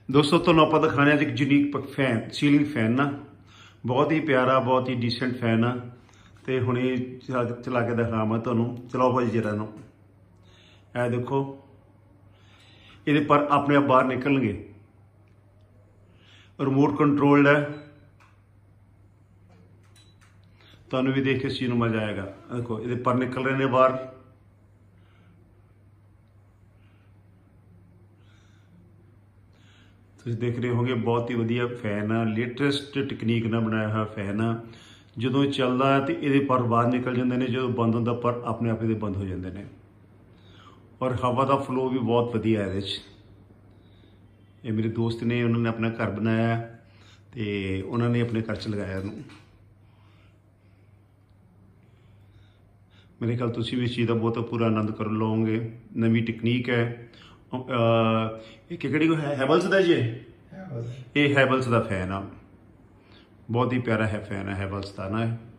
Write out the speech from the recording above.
दोस्तों ਤੁਹਾਨੂੰ ਆਪਾਂ ਦਿਖਾਣੇ ਆ ਇੱਕ ਯੂਨੀਕ ਫੈਨ ਸੀਲਿੰਗ ਫੈਨ ਨਾ बहुत ही प्यारा बहुत ही डिसेंट फैन आ ਤੇ ਹੁਣੇ चला के दिखावां ਤੁਹਾਨੂੰ। चलाओ भाजी जरा ਨੂੰ ਇਹ देखो ਇਹਦੇ पर अपने आप बाहर निकलणगे। रिमोट कंट्रोल्ड है, ਤੁਹਾਨੂੰ भी देख के इस चीज़ ਨੂੰ मजा आएगा। देखो ਇਹਦੇ पर निकल रहे ने बाहर। तुसीं देख रहे होंगे बहुत ही वधिया फैन आ, लेटेस्ट टेक्नीक नाल बनाया हुआ फैन आ। जो चलता है तो ये पर बाहर निकल जाते हैं, जो बंद होंदा पर अपने आप ये बंद हो जाते हैं। और हवा का फ्लो भी बहुत वधिया है। ये मेरे दोस्त ने उन्होंने अपना घर बनाया तो उन्होंने अपने घर च लगाया इनू। मेरे ख्याल तुसीं भी इस चीज़ का बहुत पूरा आनंद कर लोगे। नवी टेक्नीक है। हैवल्स का जी, ये हैवल्स का फैन आ, बहुत ही प्यारा है फैन है हैवल्स का ना।